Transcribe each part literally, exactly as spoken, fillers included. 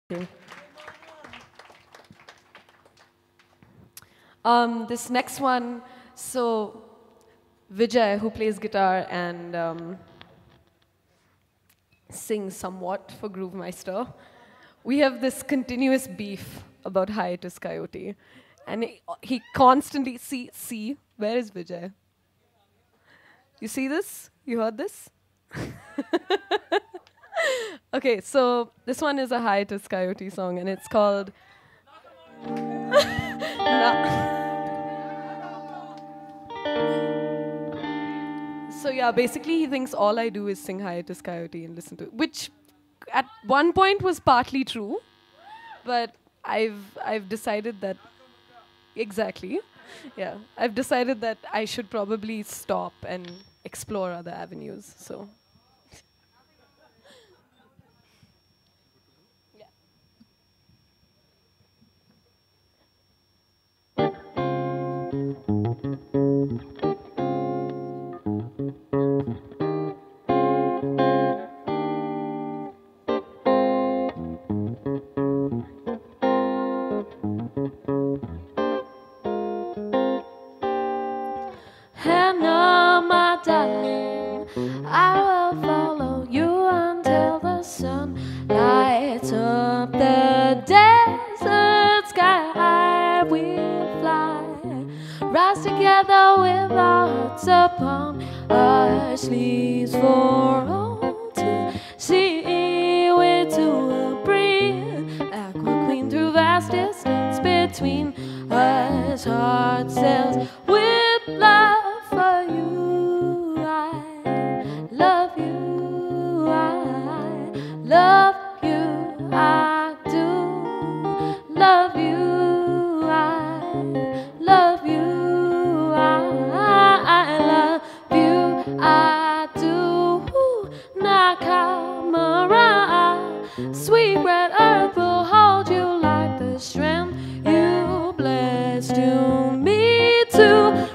you. Um, this next one, so Vijay, who plays guitar and um, sings somewhat for Groovemeister, we have this continuous beef about Hiatus Coyote. And he, he constantly, see, see, where is Vijay? You see this? You heard this? Okay, so this one is a Hiatus Coyote song, and it's called... So yeah, basically he thinks all I do is sing Hiatus Coyote and listen to it, which at one point was partly true, but I've I've decided that exactly, yeah, I've decided that I should probably stop and explore other avenues. So. Hannah, my darling, I will follow you until the sun lights up the desert sky. We fly, rise together with our hearts upon our sleeves for all to see. We two will breathe, aqua queen through vast distance between us. Heart cells with love. For you, I love you, I love you, I do love you, I love you, I love you, I do. Nakamura, sweet red earth will hold you like the strength you blessed to me to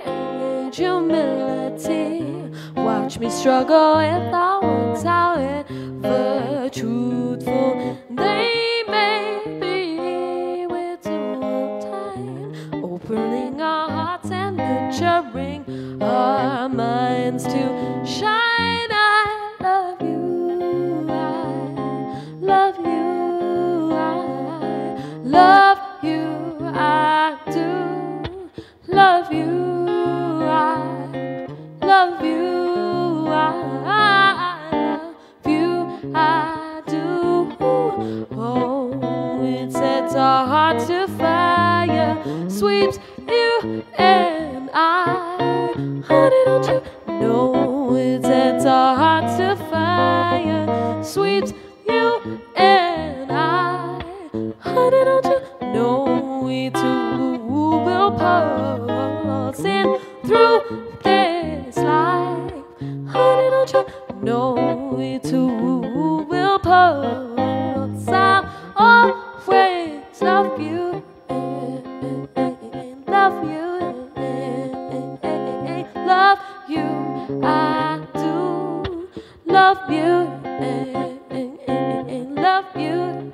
humility. Watch me struggle with our words, however truthful they may be. We're too time, opening our hearts and nurturing our minds to shine. I love you, I love you, I love you, I do love you. I love you, I love you, I do. Oh, it sets our hearts to fire, sweeps you and I. Honey, don't you know it sets our hearts to fire, sweeps you and I. Honey, don't you know we two will pulse in through this life. Honey, don't you know we two will pulse? I'll always love you, love you, love you, I do love you, love you,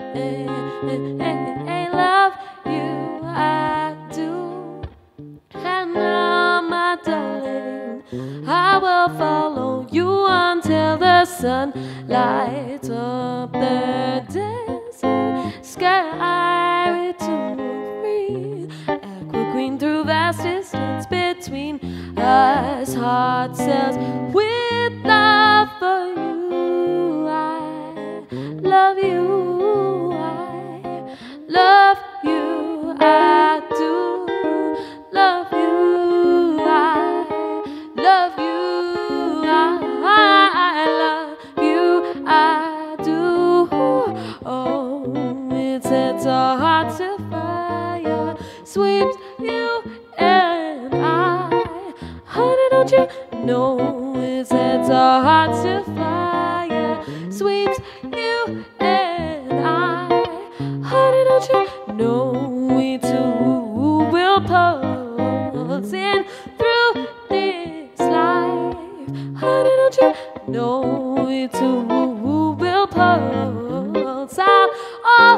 love you, I do. And now, my darling, I will follow you until the sun lights up the desert sky. To breathe, aqua queen through vast distance between us. Heart cells with love for you. I love you, I love you, I do love you, I love you, I love you, I do. Oh, it sets our hearts to fire, sweeps you and I. Honey, don't you know it sets our hearts to fire, sweeps you and I. Honey, don't you know we two will pulse in through this life. Honey, don't you know we two will pulse out all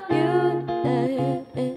you.